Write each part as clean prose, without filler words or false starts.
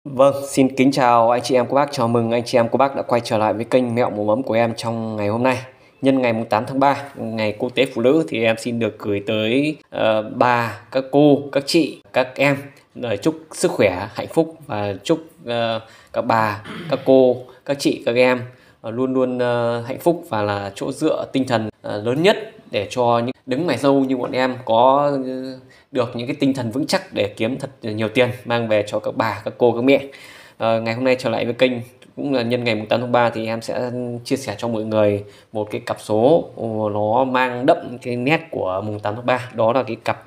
Vâng, xin kính chào anh chị em cô bác, chào mừng anh chị em cô bác đã quay trở lại với kênh Mẹo Mổ Mắm của em trong ngày hôm nay. Nhân ngày 8 tháng 3, ngày Quốc tế Phụ nữ thì em xin được gửi tới bà, các cô, các chị, các em lời chúc sức khỏe, hạnh phúc và chúc các bà, các cô, các chị, các em luôn luôn hạnh phúc và là chỗ dựa tinh thần lớn nhất để cho những đứng mày râu như bọn em có được những cái tinh thần vững chắc để kiếm thật nhiều tiền mang về cho các bà, các cô, các mẹ. Ngày hôm nay trở lại với kênh cũng là nhân ngày 8 tháng 3 thì em sẽ chia sẻ cho mọi người một cái cặp số nó mang đậm cái nét của mùng 8 tháng 3, đó là cái cặp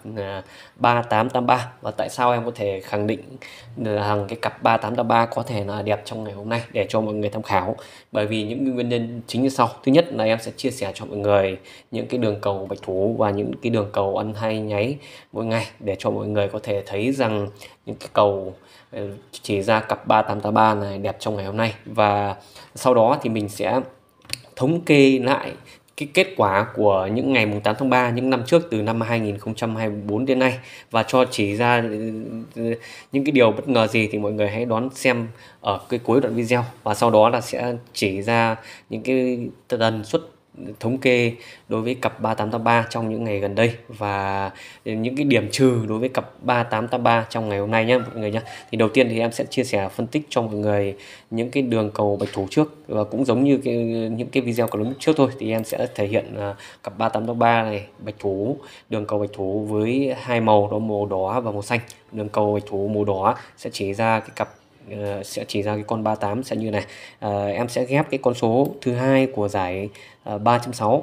3883. Và tại sao em có thể khẳng định rằng cái cặp 3883 có thể là đẹp trong ngày hôm nay để cho mọi người tham khảo, bởi vì những nguyên nhân chính như sau. Thứ nhất là em sẽ chia sẻ cho mọi người những cái đường cầu bạch thủ và những cái đường cầu ăn hai nháy mỗi ngày để cho mọi người có thể thấy rằng những cái cầu chỉ ra cặp 3883 này đẹp trong ngày hôm nay. Và sau đó thì mình sẽ thống kê lại cái kết quả của những ngày mùng 8 tháng 3 những năm trước từ năm 2024 đến nay và cho chỉ ra những cái điều bất ngờ gì thì mọi người hãy đón xem ở cái cuối đoạn video, và sau đó là sẽ chỉ ra những cái tần suất thống kê đối với cặp 3883 trong những ngày gần đây và những cái điểm trừ đối với cặp 3883 trong ngày hôm nay nhé mọi người nhé. Thì đầu tiên thì em sẽ chia sẻ phân tích cho mọi người những cái đường cầu bạch thủ trước, và cũng giống như những cái video clip trước thôi thì em sẽ thể hiện cặp 3883 này bạch thủ, đường cầu bạch thủ với hai màu đó màu đỏ và màu xanh. Đường cầu bạch thủ màu đỏ sẽ chỉ ra cái cặp sẽ chỉ ra cái con 38 sẽ như này. Em sẽ ghép cái con số thứ hai của giải 3.6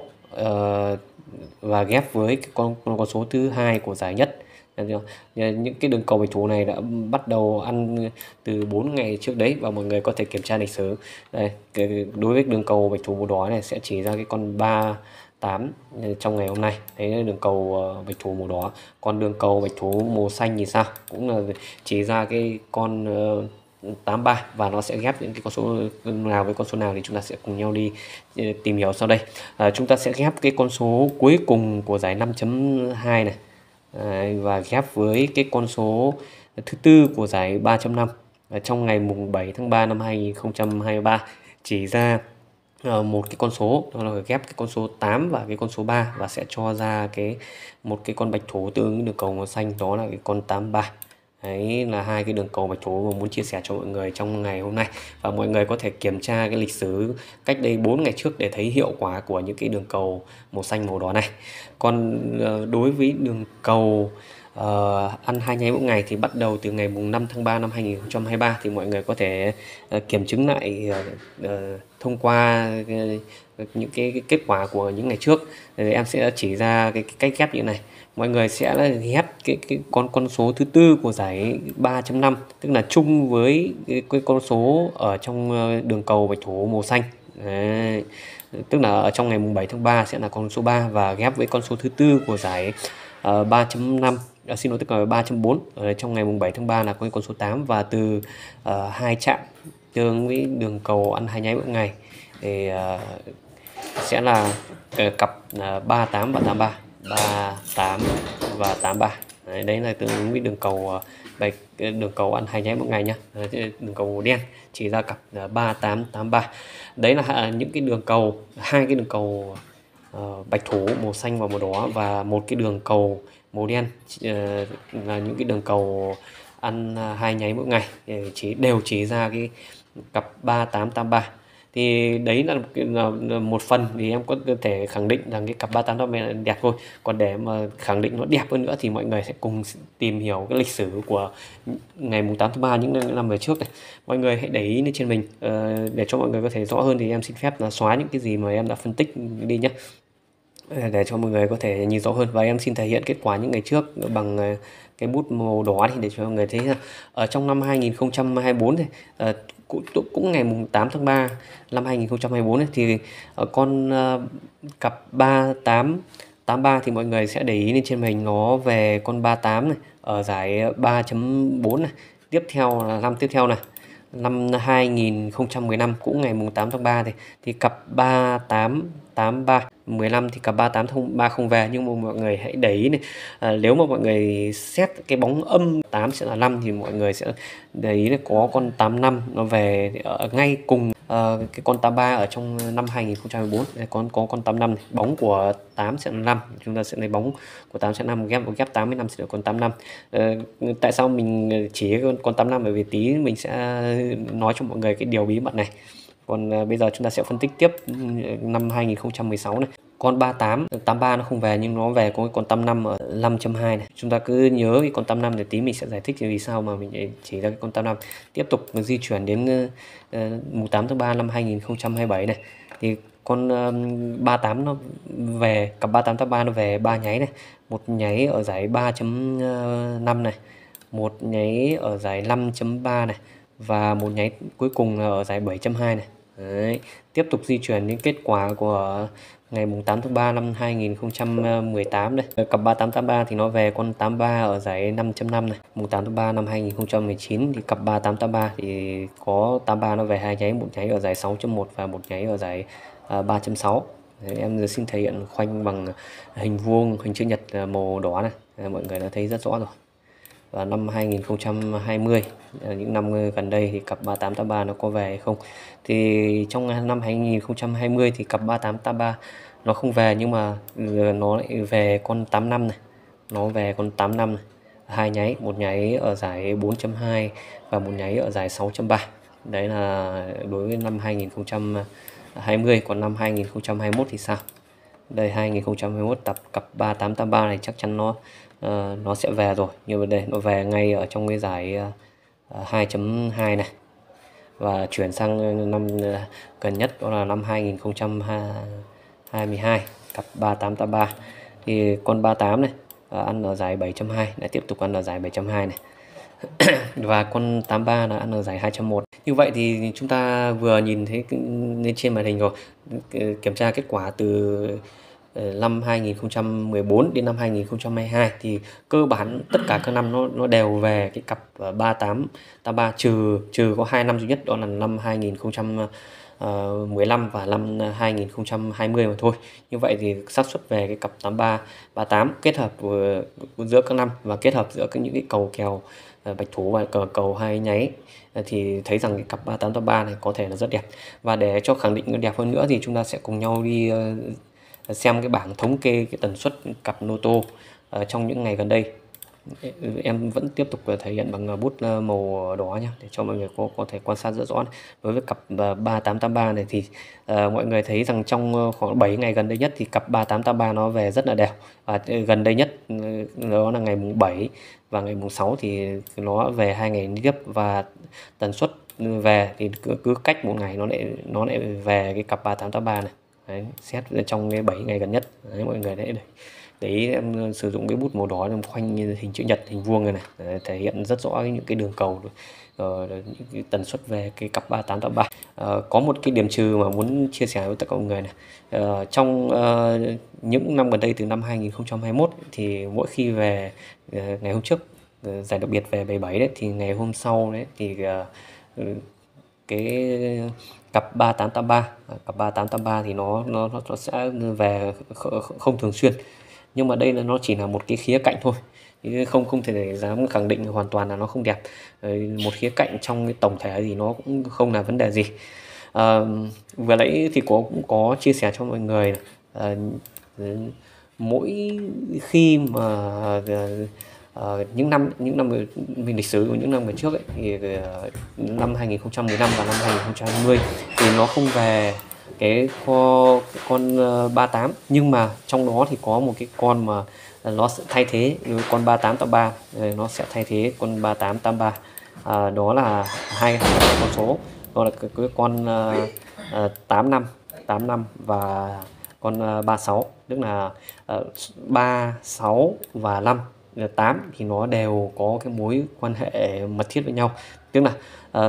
và ghép với cái con số thứ hai của giải nhất. Những cái đường cầu bạch thủ này đã bắt đầu ăn từ 4 ngày trước đấy và mọi người có thể kiểm tra lịch sử. Đây, đối với đường cầu bạch thủ màu đỏ này sẽ chỉ ra cái con 38 trong ngày hôm nay. Đấy là đường cầu bạch thủ màu đỏ. Còn đường cầu bạch thủ màu xanh thì sao? Cũng là chỉ ra cái con 83 và nó sẽ ghép những cái con số nào với con số nào thì chúng ta sẽ cùng nhau đi tìm hiểu sau đây. Chúng ta sẽ ghép cái con số cuối cùng của giải 5.2 này. Và ghép với cái con số thứ tư của giải 3.5 trong ngày mùng 7 tháng 3 năm 2023 chỉ ra một cái con số, đó là ghép cái con số 8 và cái con số 3 và sẽ cho ra một cái con bạch thủ tương ứng đường cầu màu xanh, đó là cái con 83. Đấy là hai cái đường cầu bạch thủ mà muốn chia sẻ cho mọi người trong ngày hôm nay, và mọi người có thể kiểm tra cái lịch sử cách đây 4 ngày trước để thấy hiệu quả của những cái đường cầu màu xanh màu đỏ này. Còn đối với đường cầu ăn hai nháy mỗi ngày thì bắt đầu từ ngày mùng 5 tháng 3 năm 2023 thì mọi người có thể kiểm chứng lại thông qua những cái kết quả của những ngày trước. Thì em sẽ chỉ ra cái cách ghép như này. Mọi người sẽ ghép cái con số thứ tư của giải 3.5, tức là chung với cái con số ở trong đường cầu bạch thủ màu xanh. Đấy. Tức là ở trong ngày mùng 7 tháng 3 sẽ là con số 3 và ghép với con số thứ tư của giải 3.5, xin lỗi, tức là 3.4 ở trong ngày mùng 7 tháng 3 là có con số 8, và từ hai chạm tương với đường cầu ăn hai nháy mỗi ngày thì sẽ là cặp 38 và 83, 38 và 83. Đấy là tương ứng với đường cầu đường cầu ăn hai nháy mỗi ngày nhá. Đường cầu đen chỉ ra cặp 3883. Đấy là những cái đường cầu, hai cái đường cầu bạch thủ màu xanh và màu đỏ, và một cái đường cầu màu đen là những cái đường cầu ăn hai nháy mỗi ngày đều chỉ ra cái cặp 3883. Thì đấy là một phần thì em có thể khẳng định rằng cái cặp 3883 đẹp thôi. Còn để mà khẳng định nó đẹp hơn nữa thì mọi người sẽ cùng tìm hiểu cái lịch sử của ngày mùng 8 tháng 3 những năm về trước này. Mọi người hãy để ý lên trên mình để cho mọi người có thể rõ hơn, thì em xin phép là xóa những cái gì mà em đã phân tích đi nhé, để cho mọi người có thể nhìn rõ hơn. Và em xin thể hiện kết quả những ngày trước bằng cái bút màu đỏ đi để cho mọi người thấy là ở trong năm 2024 thì cũng ngày mùng 8 tháng 3 năm 2024 này, thì con cặp 3883 thì mọi người sẽ để ý lên trên mình nó về con 38 này ở giải 3.4 này. Tiếp theo là năm tiếp theo này năm 2015 cũng ngày mùng 8 tháng 3 thì cặp 3883 15 thì cặp 3803 không về, nhưng mà mọi người hãy để ý này, nếu mà mọi người xét cái bóng âm 8 sẽ là 5 thì mọi người sẽ để ý là có con 85 nó về ở ngay cùng cái con 83 ở trong năm 2014. Đây, có con 85 này, bóng của 8 sẽ là 5, chúng ta sẽ lấy bóng của 8 sẽ 5 ghép 8 với 5 sẽ được con 85. Tại sao mình chỉ con 85? Bởi vì tí mình sẽ nói cho mọi người cái điều bí mật này. Còn bây giờ chúng ta sẽ phân tích tiếp năm 2016 này. Con 38, 83 nó không về nhưng nó về có con 85 ở 5.2 này. Chúng ta cứ nhớ cái con 85 để tí mình sẽ giải thích vì sao mà mình chỉ ra cái con 85. Tiếp tục di chuyển đến mùng 8 tháng 3 năm 2027 này. Thì con 38 nó về, cặp 3883 nó về 3 nháy này. Một nháy ở giải 3.5 này, một nháy ở giải 5.3 này và một nháy cuối cùng là ở giải 7.2 này. Đấy. Tiếp tục di chuyển đến kết quả của ngày mùng 8 tháng 3 năm 2018 đây. Cặp 3883 thì nó về con 83 ở giải 5.5 này. Mùng 8 tháng 3 năm 2019 thì cặp 3883 thì có 83 nó về 2 nháy, một nháy ở giải 6.1 và một nháy ở giải 3.6. Đấy, em xin thể hiện khoanh bằng hình vuông, hình chữ nhật màu đỏ này. Mọi người đã thấy rất rõ rồi. Và năm 2020, những năm gần đây thì cặp 3883 nó có về hay không? Thì trong năm 2020 thì cặp 3883 nó không về, nhưng mà nó lại về con 85 này. Nó về con 85 này. Hai nháy, một nháy ở giải 4.2 và một nháy ở giải 6.3. Đấy là đối với năm 2020. Còn năm 2021 thì sao? Đây 2021 tập cặp 3883 này chắc chắn nó sẽ về rồi, nhưng mà đây nó về ngay ở trong cái giải 2.2 này và chuyển sang năm gần nhất đó là năm 2022 cặp 3883 thì con 38 này ăn ở giải 7.2 lại tiếp tục ăn ở giải 7.2 này và con 83 là ăn ở giải 2.1. Như vậy thì chúng ta vừa nhìn thấy lên trên màn hình rồi, kiểm tra kết quả từ năm 2014 đến năm 2022 thì cơ bản tất cả các năm nó đều về cái cặp 3883, trừ có 2 năm duy nhất đó là năm 2015 và năm 2020 mà thôi. Như vậy thì xác suất về cái cặp 8338 kết hợp giữa các năm và kết hợp giữa những cái cầu kèo bạch thủ và cầu hai nháy thì thấy rằng cái cặp 3883 này có thể là rất đẹp. Và để cho khẳng định nó đẹp hơn nữa thì chúng ta sẽ cùng nhau đi xem cái bảng thống kê cái tần suất cặp lô tô trong những ngày gần đây. Em vẫn tiếp tục thể hiện bằng bút màu đỏ nhé, để cho mọi người có thể quan sát rất rõ. Đối với cặp 3883 này thì mọi người thấy rằng trong khoảng 7 ngày gần đây nhất thì cặp 3883 nó về rất là đều. Và gần đây nhất đó là ngày mùng 7 và ngày mùng 6 thì nó về 2 ngày liên tiếp, và tần suất về thì cứ cách một ngày nó lại về cái cặp 3883 này. Đấy, xét trong cái 7 ngày gần nhất. Đấy, mọi người để ý em sử dụng cái bút màu đỏ em khoanh hình chữ nhật, hình vuông này, để thể hiện rất rõ những cái đường cầu những cái tần suất về cái cặp 3883. Có một cái điểm trừ mà muốn chia sẻ với tất cả mọi người này. Trong những năm gần đây từ năm 2021 thì mỗi khi về ngày hôm trước giải đặc biệt về 77 đấy thì ngày hôm sau đấy thì cái cặp 3883 thì nó sẽ về không thường xuyên, nhưng mà đây là nó chỉ là một cái khía cạnh thôi, không thể dám khẳng định hoàn toàn là nó không đẹp. Một khía cạnh trong cái tổng thể thì nó cũng không là vấn đề gì. Vừa nãy thì cũng có chia sẻ cho mọi người mỗi khi mà những năm mình lịch sử của những năm về trước ấy, thì năm 2015 và năm 2020 thì nó không về cái con 38, nhưng mà trong đó thì có một cái con mà nó sẽ thay thế với con 3883, nó sẽ thay thế con 3883. Đó là hai con số, đó là cái con 85 và con 36, tức là 3, 6 và 5. 8 thì nó đều có cái mối quan hệ mật thiết với nhau, tức là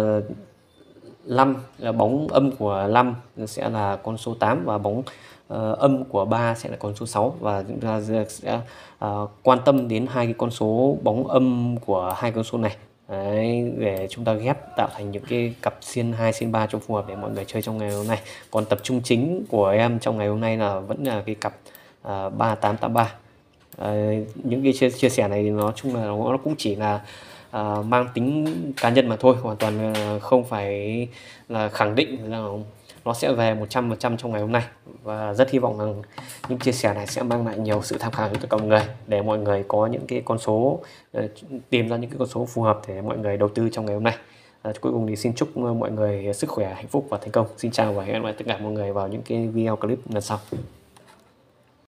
5 là bóng âm của 5 sẽ là con số 8 và bóng âm của 3 sẽ là con số 6, và chúng ta sẽ quan tâm đến hai cái con số bóng âm của hai con số này. Đấy, để chúng ta ghép tạo thành những cái cặp xiên 2 xiên 3 cho phù hợp để mọi người chơi trong ngày hôm nay. Còn tập trung chính của em trong ngày hôm nay là vẫn là cái cặp 3883. Những cái chia sẻ này thì nói chung là nó cũng chỉ là mang tính cá nhân mà thôi, hoàn toàn không phải là khẳng định là nó sẽ về 100% trong ngày hôm nay, và rất hy vọng rằng những chia sẻ này sẽ mang lại nhiều sự tham khảo cho tất cả mọi người để mọi người có những cái con số, tìm ra những cái con số phù hợp để mọi người đầu tư trong ngày hôm nay. Cuối cùng thì xin chúc mọi người sức khỏe, hạnh phúc và thành công. Xin chào và hẹn gặp lại tất cả mọi người vào những cái video clip lần sau.